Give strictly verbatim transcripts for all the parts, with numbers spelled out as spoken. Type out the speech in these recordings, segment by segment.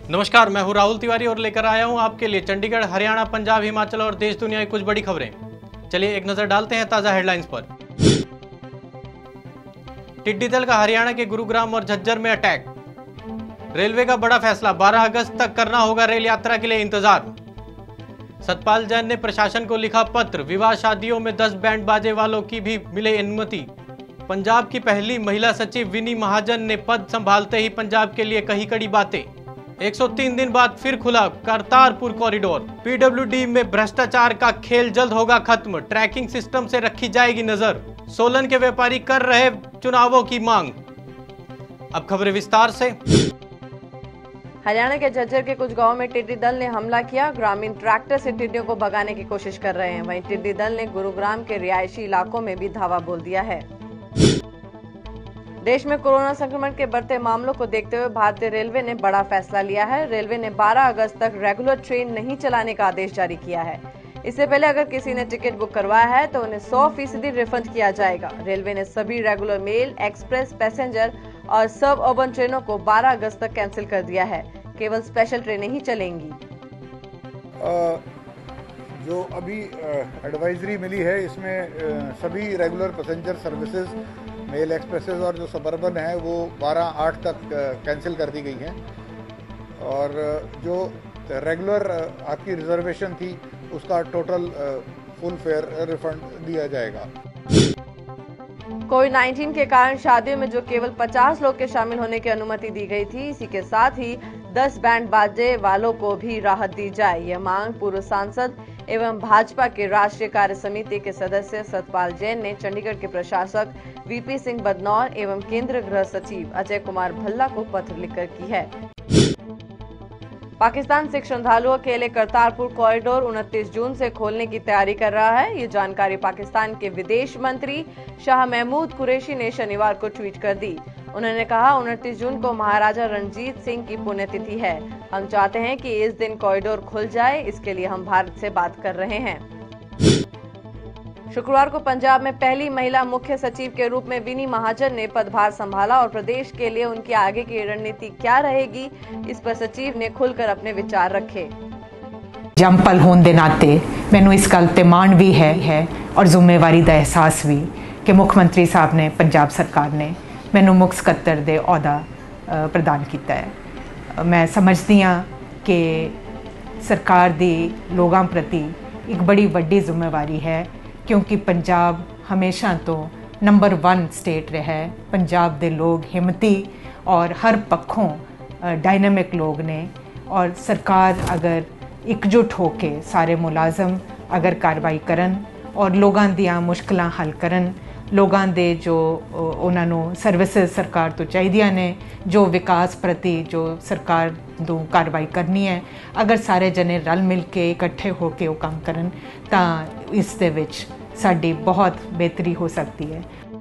नमस्कार, मैं हूं राहुल तिवारी और लेकर आया हूं आपके लिए चंडीगढ़, हरियाणा, पंजाब, हिमाचल और देश दुनिया की कुछ बड़ी खबरें। चलिए एक नजर डालते हैं ताजा हेडलाइंस पर। टिड्डी दल का हरियाणा के गुरुग्राम और झज्जर में अटैक। रेलवे का बड़ा फैसला, बारह अगस्त तक करना होगा रेल यात्रा के लिए इंतजार। सतपाल जैन ने प्रशासन को लिखा पत्र, विवाह शादियों में दस बैंड बाजे वालों की भी मिले अनुमति। पंजाब की पहली महिला सचिव विनी महाजन ने पद संभालते ही पंजाब के लिए कही कड़ी बातें। एक सौ तीन दिन बाद फिर खुला करतारपुर कॉरिडोर। पीडब्ल्यूडी में भ्रष्टाचार का खेल जल्द होगा खत्म, ट्रैकिंग सिस्टम से रखी जाएगी नजर। सोलन के व्यापारी कर रहे चुनावों की मांग। अब खबरें विस्तार से। हरियाणा के झज्जर के कुछ गांवों में टिड्डी दल ने हमला किया। ग्रामीण ट्रैक्टर से टिड्डियों को भगाने की कोशिश कर रहे हैं। वहीं टिड्डी दल ने गुरुग्राम के रिहायशी इलाकों में भी धावा बोल दिया है। देश में कोरोना संक्रमण के बढ़ते मामलों को देखते हुए भारतीय रेलवे ने बड़ा फैसला लिया है। रेलवे ने बारह अगस्त तक रेगुलर ट्रेन नहीं चलाने का आदेश जारी किया है। इससे पहले अगर किसी ने टिकट बुक करवाया है तो उन्हें सौ फीसदी रिफंड किया जाएगा। रेलवे ने सभी रेगुलर मेल, एक्सप्रेस, पैसेंजर और सब अर्बन ट्रेनों को बारह अगस्त तक कैंसिल कर दिया है। केवल स्पेशल ट्रेनें ही चलेंगी। आ, जो अभी एडवाइजरी मिली है इसमें आ, सभी regular passenger services, mail expresses और जो सबअर्बन है वो बारह आठ तक कैंसिल कर दी गई हैं। और जो रेगुलर आपकी रिजर्वेशन थी उसका टोटल फुल फेयर रिफंड दिया जाएगा। कोविड नाइन्टीन के कारण शादियों में जो केवल पचास लोग के शामिल होने की अनुमति दी गई थी, इसी के साथ ही दस बैंड बाजे वालों को भी राहत दी जाए। यह मांग पूर्व सांसद एवं भाजपा के राष्ट्रीय कार्य समिति के सदस्य सतपाल जैन ने चंडीगढ़ के प्रशासक वीपी सिंह बदनौर एवं केंद्रीय गृह सचिव अजय कुमार भल्ला को पत्र लिखकर की है। पाकिस्तान सिख श्रद्धालुओं के लिए करतारपुर कॉरिडोर उनतीस जून से खोलने की तैयारी कर रहा है। ये जानकारी पाकिस्तान के विदेश मंत्री शाह महमूद कुरैशी ने शनिवार को ट्वीट कर दी। उन्होंने कहा, उनतीस जून को महाराजा रणजीत सिंह की पुण्यतिथि है। हम चाहते हैं कि इस दिन कॉरिडोर खुल जाए, इसके लिए हम भारत से बात कर रहे हैं। शुक्रवार को पंजाब में पहली महिला मुख्य सचिव के रूप में विनी महाजन ने पदभार संभाला और प्रदेश के लिए उनकी आगे की रणनीति क्या रहेगी, इस पर सचिव ने खुलकर अपने विचार रखे। जंपल होने के नाते मैनू इस गल ते माण भी है, है और जिम्मेवारी का एहसास भी कि मुख्यमंत्री साहब ने, पंजाब सरकार ने मैनू मुख सकत्तर दे अहुदा प्रदान किया है। मैं समझदी हाँ कि सरकार दी लोगों प्रति एक बड़ी वड्डी जिम्मेवारी है, क्योंकि पंजाब हमेशा तो नंबर वन स्टेट रहा है। पंजाब के लोग हिम्मती और हर पक्षों डायनामिक लोग ने, और सरकार अगर एकजुट होके सारे मुलाजम अगर कार्रवाई करन और लोगों दियां मुश्किलां हल करन, लोगों दे जो उन्होंने सर्विसेज सरकार तो चाहिए ने, जो विकास प्रति जो सरकार दो कार्रवाई करनी है, अगर सारे जने रल मिल के इकट्ठे होके वो काम करन तो इस दे विच साडी बहुत बेहतरी हो सकती है।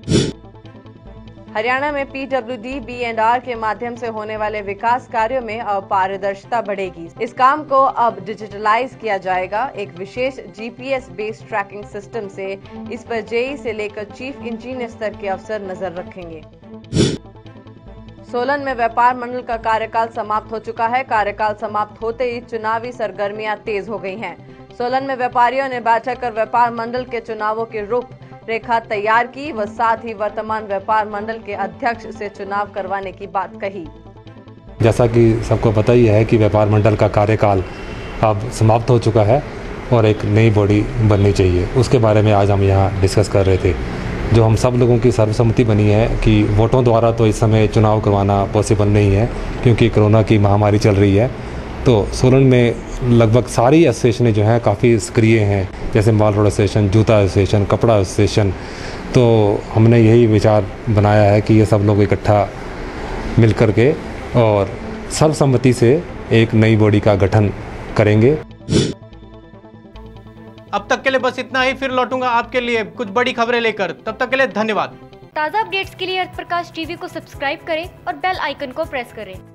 हरियाणा में पीडब्ल्यूडी बी एंड आर के माध्यम से होने वाले विकास कार्यों में अब पारदर्शिता बढ़ेगी। इस काम को अब डिजिटलाइज किया जाएगा। एक विशेष जीपीएस बेस्ड ट्रैकिंग सिस्टम से इस पर जेई से लेकर चीफ इंजीनियर स्तर के अफसर नजर रखेंगे। सोलन में व्यापार मंडल का कार्यकाल समाप्त हो चुका है। कार्यकाल समाप्त होते ही चुनावी सरगर्मियां तेज हो गई हैं। सोलन में व्यापारियों ने बैठक कर व्यापार मंडल के चुनावों की रूप रेखा तैयार की व साथ ही वर्तमान व्यापार मंडल के अध्यक्ष से चुनाव करवाने की बात कही। जैसा कि सबको पता ही है कि व्यापार मंडल का कार्यकाल अब समाप्त हो चुका है और एक नई बॉडी बननी चाहिए, उसके बारे में आज हम यहाँ डिस्कस कर रहे थे। जो हम सब लोगों की सर्वसम्मति बनी है कि वोटों द्वारा तो इस समय चुनाव करवाना पॉसिबल नहीं है, क्योंकि कोरोना की महामारी चल रही है। तो सोलन में लगभग सारी एसोसिएशनें जो हैं काफ़ी सक्रिय हैं, जैसे माल रोड एसोसिएशन, जूता एसोसिएशन, कपड़ा एसोसिएशन। तो हमने यही विचार बनाया है कि ये सब लोग इकट्ठा मिल कर के और सर्वसम्मति से एक नई बॉडी का गठन करेंगे। अब तक के लिए बस इतना ही, फिर लौटूंगा आपके लिए कुछ बड़ी खबरें लेकर। तब तक के लिए धन्यवाद। ताज़ा अपडेट्स के लिए अर्थ प्रकाश टीवी को सब्सक्राइब करें और बेल आइकन को प्रेस करें।